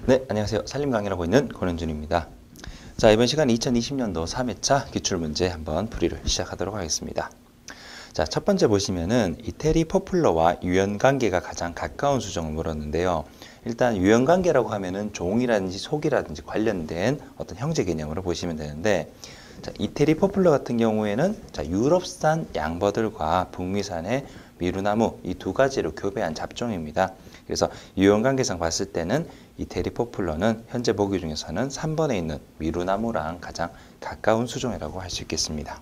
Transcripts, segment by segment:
네, 안녕하세요. 산림 강의를 하고 있는 권현준입니다. 자, 이번 시간 2020년도 3회차 기출문제 한번 풀이를 시작하도록 하겠습니다. 자, 첫 번째 보시면은 이태리 포플러와 유연관계가 가장 가까운 수종을 물었는데요. 일단 유연관계라고 하면은 종이라든지 속이라든지 관련된 어떤 형제 개념으로 보시면 되는데, 자, 이태리 포플러 같은 경우에는 자, 유럽산 양버들과 북미산의 미루나무 이 두 가지로 교배한 잡종입니다. 그래서 유연관계상 봤을 때는 이태리 포플러는 현재 보기 중에서는 3번에 있는 미루나무랑 가장 가까운 수종이라고 할 수 있겠습니다.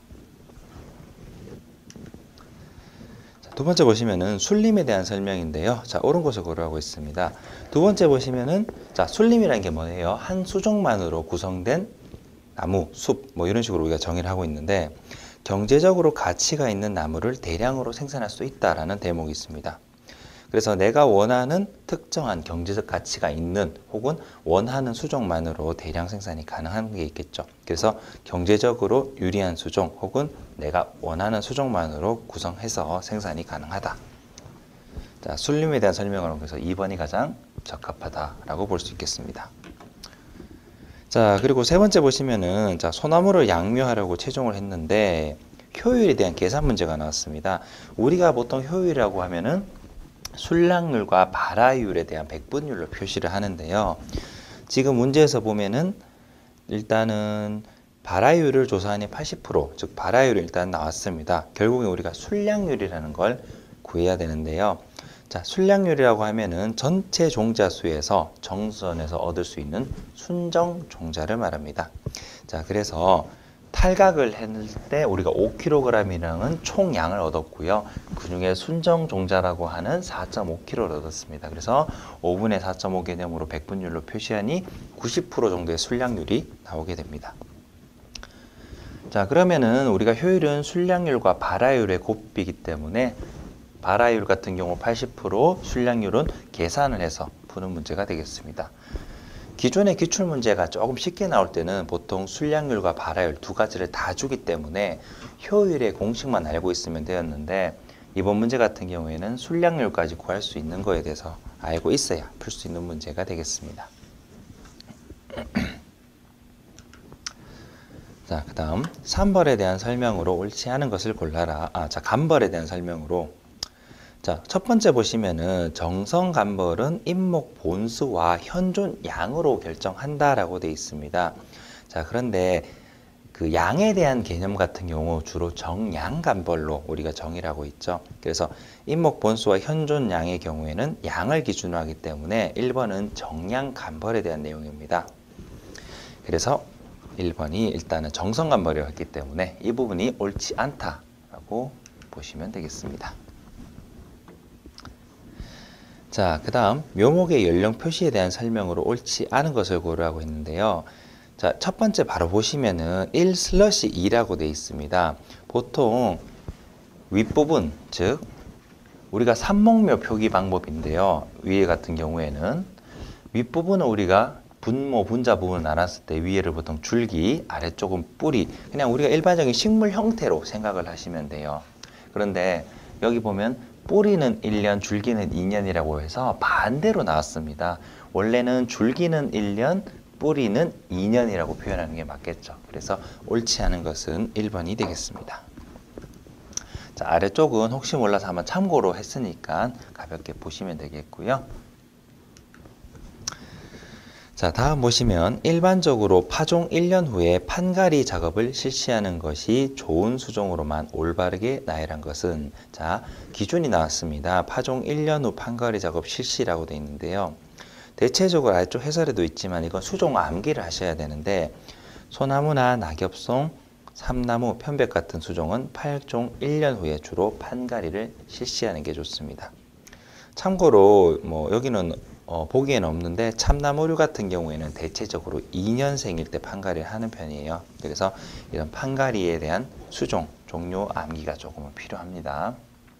자, 두 번째 보시면은 술림에 대한 설명인데요. 자, 옳은 것을 고려하고 있습니다. 두 번째 보시면은 자, 술림이라는 게 뭐예요? 한 수종만으로 구성된 나무, 숲, 뭐 이런 식으로 우리가 정의를 하고 있는데 경제적으로 가치가 있는 나무를 대량으로 생산할 수 있다라는 대목이 있습니다. 그래서 내가 원하는 특정한 경제적 가치가 있는 혹은 원하는 수종만으로 대량 생산이 가능한 게 있겠죠. 그래서 경제적으로 유리한 수종 혹은 내가 원하는 수종만으로 구성해서 생산이 가능하다. 자, 술림에 대한 설명을 하면서 2번이 가장 적합하다라고 볼 수 있겠습니다. 자, 그리고 세 번째 보시면은 자, 소나무를 양묘하려고 채종을 했는데 효율에 대한 계산 문제가 나왔습니다. 우리가 보통 효율이라고 하면은 순락률과 발화율에 대한 백분율로 표시를 하는데요. 지금 문제에서 보면은 일단은 발화율을 조사하니 80%, 즉 발화율이 일단 나왔습니다. 결국에 우리가 순락률이라는 걸 구해야 되는데요. 자, 순락률이라고 하면은 전체 종자 수에서 정수원에서 얻을 수 있는 순정 종자를 말합니다. 자, 그래서 탈각을 했을 때 우리가 5kg이라는 총량을 얻었고요. 그 중에 순정 종자라고 하는 4.5kg를 얻었습니다. 그래서 5분의 4.5 개념으로 백분율로 표시하니 90% 정도의 순락률이 나오게 됩니다. 자, 그러면은 우리가 효율은 순락률과 발화율의 곱비이기 때문에 발화율 같은 경우 80%, 순락률은 계산을 해서 푸는 문제가 되겠습니다. 기존의 기출문제가 조금 쉽게 나올 때는 보통 순락률과 발화율 두 가지를 다 주기 때문에 효율의 공식만 알고 있으면 되었는데 이번 문제 같은 경우에는 순락률까지 구할 수 있는 거에 대해서 알고 있어야 풀 수 있는 문제가 되겠습니다. 자, 그 다음 3벌에 대한 설명으로 옳지 않은 것을 골라라. 자, 간벌에 대한 설명으로 자, 첫 번째 보시면은 정성간벌은 임목 본수와 현존 양으로 결정한다라고 되어 있습니다. 자, 그런데 그 양에 대한 개념 같은 경우 주로 정양간벌로 우리가 정의를 하고 있죠. 그래서 임목 본수와 현존 양의 경우에는 양을 기준으로 하기 때문에 1번은 정양간벌에 대한 내용입니다. 그래서 1번이 일단은 정성간벌이었기 때문에 이 부분이 옳지 않다라고 보시면 되겠습니다. 자, 그 다음 묘목의 연령 표시에 대한 설명으로 옳지 않은 것을 고려하고 있는데요. 자, 첫 번째 바로 보시면은 1/2라고 되어 있습니다. 보통 윗부분, 즉 우리가 삼목묘 표기 방법인데요. 위에 같은 경우에는 윗부분은 우리가 분모, 분자 부분을 나눴을 때 위에를 보통 줄기, 아래쪽은 뿌리, 그냥 우리가 일반적인 식물 형태로 생각을 하시면 돼요. 그런데 여기 보면 뿌리는 1년, 줄기는 2년이라고 해서 반대로 나왔습니다. 원래는 줄기는 1년, 뿌리는 2년이라고 표현하는 게 맞겠죠. 그래서 옳지 않은 것은 1번이 되겠습니다. 자, 아래쪽은 혹시 몰라서 한번 참고로 했으니까 가볍게 보시면 되겠고요. 자, 다음 보시면 일반적으로 파종 1년 후에 판가리 작업을 실시하는 것이 좋은 수종으로만 올바르게 나열한 것은 자, 기준이 나왔습니다. 파종 1년 후 판가리 작업 실시라고 되어 있는데요. 대체적으로 아래쪽 해설에도 있지만 이건 수종 암기를 하셔야 되는데 소나무나 낙엽송, 삼나무, 편백 같은 수종은 파종 1년 후에 주로 판가리를 실시하는 게 좋습니다. 참고로 뭐 여기는 보기에는 없는데 참나무류 같은 경우에는 대체적으로 2년생일 때 판가리를 하는 편이에요. 그래서 이런 판가리에 대한 수종, 종료 암기가 조금은 필요합니다.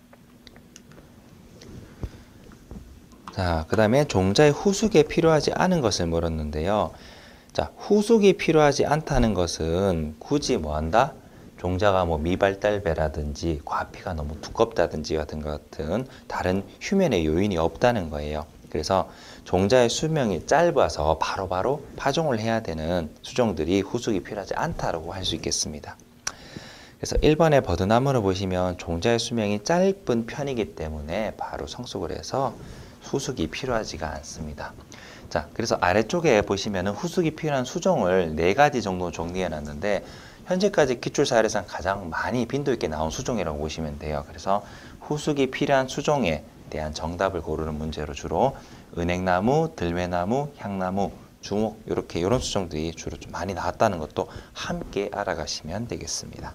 자, 그 다음에 종자의 후숙에 필요하지 않은 것을 물었는데요. 자, 후숙이 필요하지 않다는 것은 굳이 뭐 한다? 종자가 뭐 미발달배라든지 과피가 너무 두껍다든지 같은 다른 휴면의 요인이 없다는 거예요. 그래서 종자의 수명이 짧아서 바로바로 파종을 해야 되는 수종들이 후숙이 필요하지 않다고 할 수 있겠습니다. 그래서 1번의 버드나무를 보시면 종자의 수명이 짧은 편이기 때문에 바로 성숙을 해서 후숙이 필요하지가 않습니다. 자, 그래서 아래쪽에 보시면은 후숙이 필요한 수종을 4가지 정도 정리해 놨는데 현재까지 기출사례상 가장 많이 빈도 있게 나온 수종이라고 보시면 돼요. 그래서 후숙이 필요한 수종에 대한 정답을 고르는 문제로 주로 은행나무, 들매나무, 향나무, 주목 이런 수종들이 주로 좀 많이 나왔다는 것도 함께 알아가시면 되겠습니다.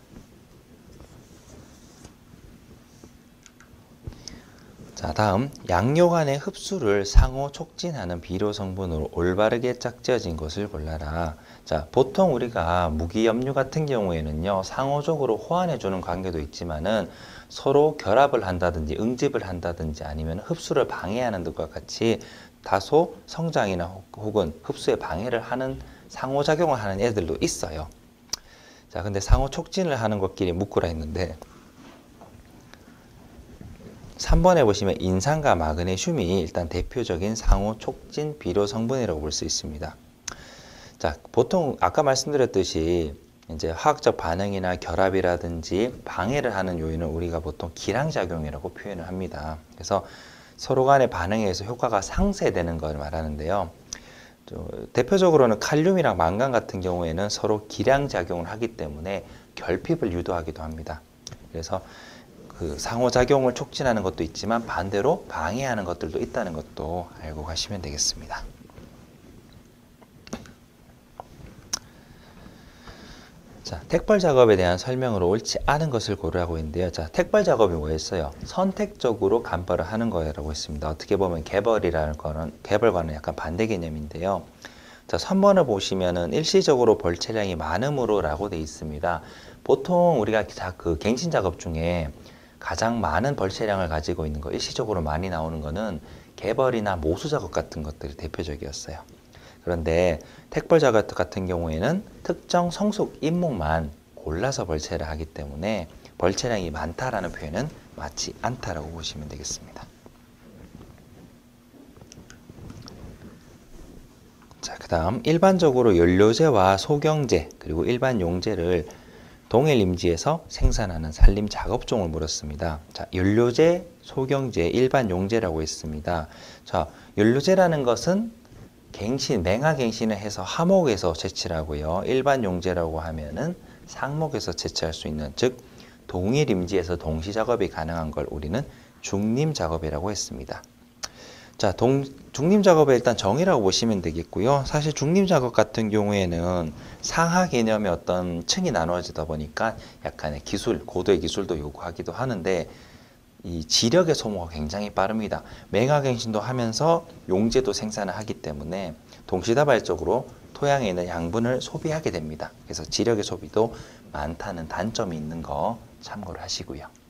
자, 다음 양료 간의 흡수를 상호 촉진하는 비료 성분으로 올바르게 짝지어진 것을 골라라. 자, 보통 우리가 무기염류 같은 경우에는요, 상호적으로 호환해 주는 관계도 있지만은 서로 결합을 한다든지 응집을 한다든지 아니면 흡수를 방해하는 것과 같이 다소 성장이나 혹은 흡수에 방해를 하는 상호작용을 하는 애들도 있어요. 자, 근데 상호 촉진을 하는 것끼리 묶으라 했는데 3번에 보시면 인산과 마그네슘이 일단 대표적인 상호 촉진 비료 성분이라고 볼 수 있습니다. 자, 보통 아까 말씀드렸듯이 이제 화학적 반응이나 결합이라든지 방해를 하는 요인은 우리가 보통 기량작용이라고 표현을 합니다. 그래서 서로 간의 반응에 의해서 효과가 상쇄되는 걸 말하는데요. 대표적으로는 칼륨이랑 망간 같은 경우에는 서로 기량작용을 하기 때문에 결핍을 유도하기도 합니다. 그래서 그 상호작용을 촉진하는 것도 있지만 반대로 방해하는 것들도 있다는 것도 알고 가시면 되겠습니다. 자, 택벌 작업에 대한 설명으로 옳지 않은 것을 고르라고 했는데요. 자, 택벌 작업이 뭐였어요? 선택적으로 간벌을 하는 거라고 했습니다. 어떻게 보면 개벌이라는 거는 개벌과는 약간 반대 개념인데요. 자, 3번을 보시면은 일시적으로 벌채량이 많음으로라고 되어 있습니다. 보통 우리가 그 갱신 작업 중에 가장 많은 벌채량을 가지고 있는 거, 일시적으로 많이 나오는 거는 개벌이나 모수 작업 같은 것들이 대표적이었어요. 그런데 택벌 작업 같은 경우에는 특정 성숙 인목만 골라서 벌채를 하기 때문에 벌채량이 많다라는 표현은 맞지 않다라고 보시면 되겠습니다. 자, 그 다음 일반적으로 연료제와 소경제 그리고 일반 용제를 동일 임지에서 생산하는 산림 작업종을 물었습니다. 자, 연료제, 소경제, 일반 용제라고 했습니다. 자, 연료제라는 것은 갱신, 맹하갱신을 해서 하목에서 채취를 하고요. 일반 용제라고 하면은 상목에서 채취할 수 있는, 즉 동일 임지에서 동시 작업이 가능한 걸 우리는 중림 작업이라고 했습니다. 자, 중림 작업의 일단 정의라고 보시면 되겠고요. 사실 중림 작업 같은 경우에는 상하 개념의 어떤 층이 나누어지다 보니까 약간의 기술, 고도의 기술도 요구하기도 하는데 이 지력의 소모가 굉장히 빠릅니다. 맹하갱신도 하면서 용제도 생산을 하기 때문에 동시다발적으로 토양에 있는 양분을 소비하게 됩니다. 그래서 지력의 소비도 많다는 단점이 있는 거 참고를 하시고요.